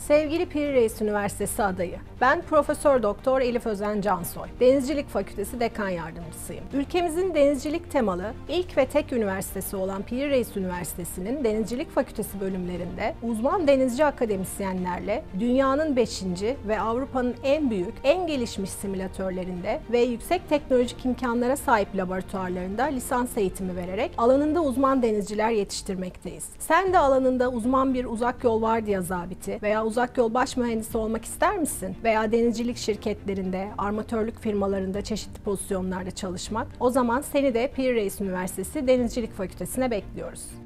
Sevgili Piri Reis Üniversitesi adayı, ben Profesör Doktor Elif Özen Cansoy, Denizcilik Fakültesi Dekan Yardımcısıyım. Ülkemizin denizcilik temalı ilk ve tek üniversitesi olan Piri Reis Üniversitesi'nin Denizcilik Fakültesi bölümlerinde uzman denizci akademisyenlerle dünyanın 5. ve Avrupa'nın en büyük, en gelişmiş simülatörlerinde ve yüksek teknolojik imkanlara sahip laboratuvarlarında lisans eğitimi vererek alanında uzman denizciler yetiştirmekteyiz. Sen de alanında uzman bir uzak yol vardiya zabiti veya uzak yol baş mühendisi olmak ister misin? Veya denizcilik şirketlerinde, armatörlük firmalarında çeşitli pozisyonlarda çalışmak? O zaman seni de Piri Reis Üniversitesi Denizcilik Fakültesi'ne bekliyoruz.